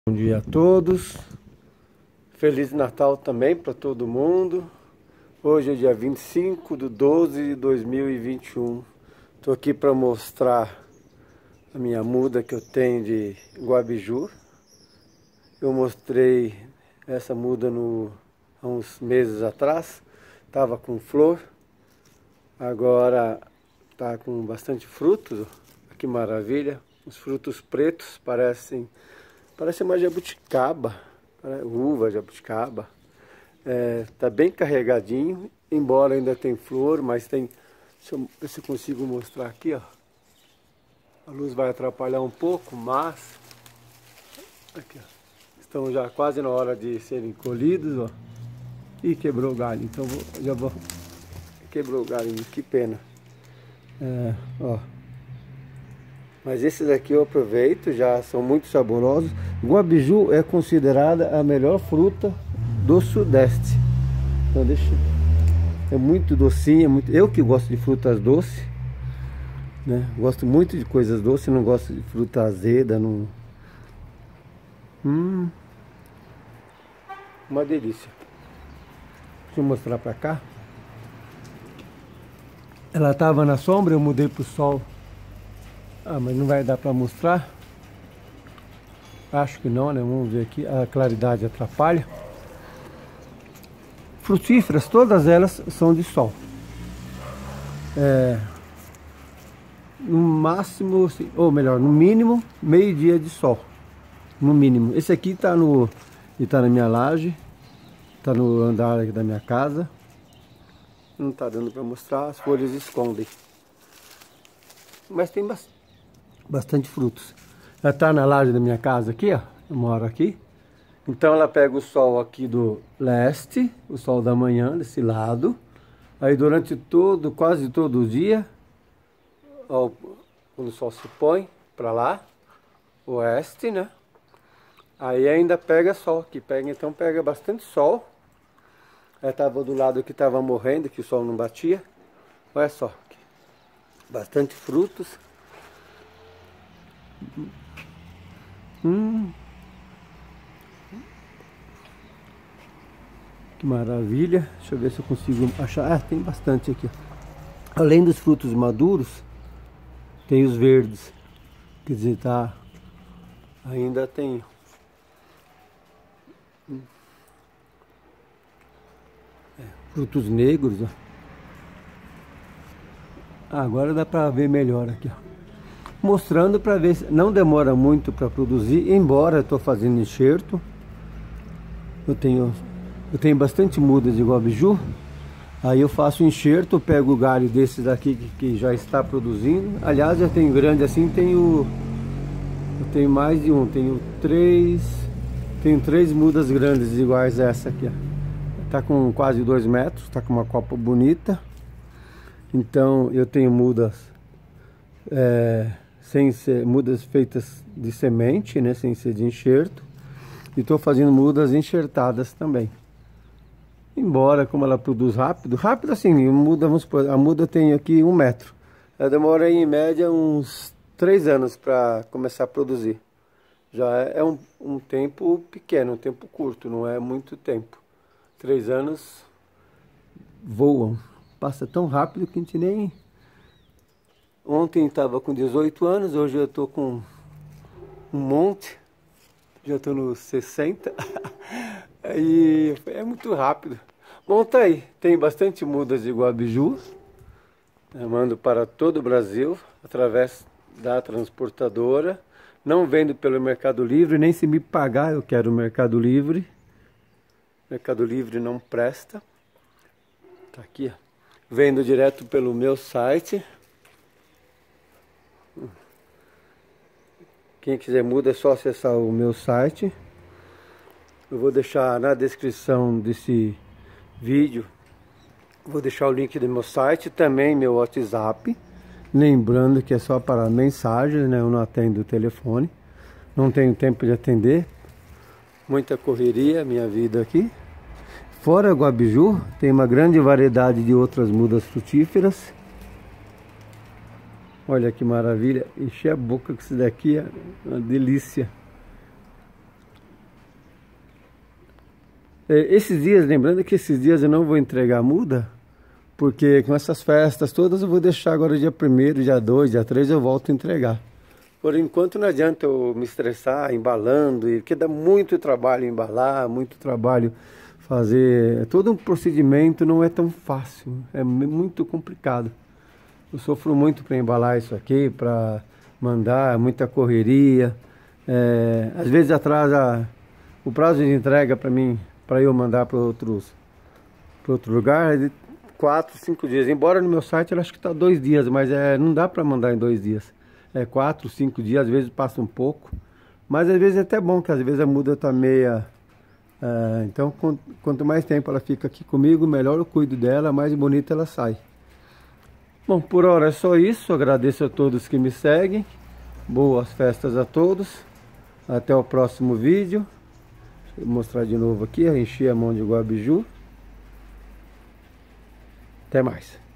Bom dia a todos, Feliz Natal também para todo mundo. Hoje é dia 25/12/2021. Estou aqui para mostrar a minha muda que eu tenho de Guabiju. Eu mostrei essa muda há uns meses atrás, estava com flor, agora está com bastante frutos. Que maravilha, os frutos pretos parece uma jabuticaba, uva jabuticaba. Tá bem carregadinho, embora ainda tem flor, mas tem. Deixa eu ver se eu consigo mostrar aqui, ó. A luz vai atrapalhar um pouco, mas aqui, ó. Estão já quase na hora de serem colhidos, ó. Ih, quebrou o galho, então já vou. Quebrou o galho, que pena. Ó. Mas esses aqui eu aproveito, já são muito saborosos. Guabiju é considerada a melhor fruta do Sudeste. Então é muito docinha, eu que gosto de frutas doces, né? Gosto muito de coisas doces, não gosto de fruta azeda, não. Uma delícia. Deixa eu mostrar pra cá. Ela estava na sombra, eu mudei pro sol. Mas não vai dar para mostrar. Acho que não, né? Vamos ver aqui. A claridade atrapalha. Frutíferas, todas elas são de sol. No máximo, ou melhor, no mínimo, meio-dia de sol. No mínimo. Esse aqui está na minha laje. Está no andar aqui da minha casa. Não está dando para mostrar, as folhas escondem. Mas tem bastante frutos. Ela está na laje da minha casa aqui, ó. Eu moro aqui. Então ela pega o sol aqui do leste, o sol da manhã desse lado. Aí durante quase todo o dia, ó, quando o sol se põe para lá, oeste, né? Aí ainda pega sol, aqui então pega bastante sol. Ela estava do lado que estava morrendo, que o sol não batia. Olha só, aqui. Bastante frutos. Que maravilha. Deixa eu ver se eu consigo achar. Tem bastante aqui. Além dos frutos maduros, tem os verdes. Quer dizer, ainda tem. Frutos negros, ó. Agora dá para ver melhor aqui, ó. Mostrando para ver se não demora muito para produzir, embora eu estou fazendo enxerto. Eu tenho bastante mudas de Guabiju. Aí eu faço enxerto, pego o galho desses daqui que já está produzindo. Aliás, eu tenho grande assim, eu tenho mais de um, tenho três mudas grandes iguais a essa aqui, ó. Tá com quase 2 metros, tá com uma copa bonita. Então eu tenho mudas mudas feitas de semente, né, sem ser de enxerto, e estou fazendo mudas enxertadas também. Embora, como ela produz rápido assim, vamos supor, a muda tem aqui 1 metro, ela demora em média uns 3 anos para começar a produzir. Já é um tempo pequeno, um tempo curto, não é muito tempo. 3 anos voam, passa tão rápido que a gente nem... Ontem estava com 18 anos, hoje eu estou com um monte, já estou nos 60, aí é muito rápido. Bom, tá aí, tem bastante mudas de Guabiju, eu mando para todo o Brasil, através da transportadora, não vendo pelo Mercado Livre, nem se me pagar eu quero o Mercado Livre. Mercado Livre não presta, tá aqui, ó. Vendo direto pelo meu site. Quem quiser muda é só acessar o meu site. Eu vou deixar na descrição desse vídeo, vou deixar o link do meu site, também meu WhatsApp. Lembrando que é só para mensagens, né? Eu não atendo o telefone, não tenho tempo de atender. Muita correria, minha vida aqui. Fora Guabiju, tem uma grande variedade de outras mudas frutíferas. Olha que maravilha, encher a boca com isso daqui é uma delícia. Esses dias, lembrando que esses dias eu não vou entregar a muda, porque com essas festas todas eu vou deixar agora dia 1º, dia 2, dia 3 eu volto a entregar. Por enquanto não adianta eu me estressar embalando, porque dá muito trabalho embalar, muito trabalho fazer. Todo um procedimento não é tão fácil, é muito complicado. Eu sofro muito para embalar isso aqui, para mandar, muita correria. Às vezes atrasa o prazo de entrega para mim, para eu mandar para outro lugar, de 4, 5 dias. Embora no meu site eu acho que está 2 dias, mas não dá para mandar em 2 dias. 4, 5 dias, às vezes passa um pouco. Mas às vezes é até bom, que às vezes a muda está meia... então quanto mais tempo ela fica aqui comigo, melhor eu cuido dela, mais bonita ela sai. Bom, por hora é só isso. Agradeço a todos que me seguem. Boas festas a todos. Até o próximo vídeo. Vou mostrar de novo aqui, enchi a mão de guabiju. Até mais.